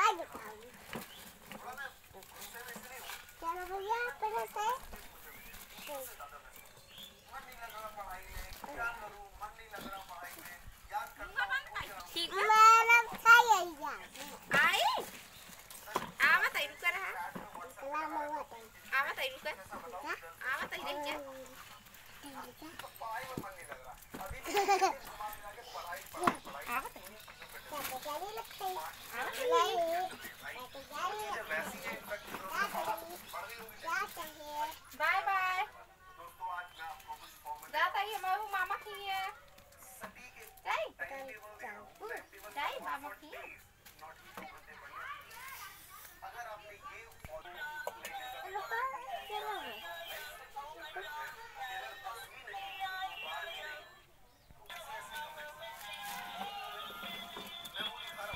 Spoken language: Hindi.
चलो भैया पहले से ठीक है मैंने खाई आई आवा तई रुक रहा सलाम अलैकुम आवा तई रुक आवा तई देख क्या आवा तई क्या बचाने लगते हैं आवा तई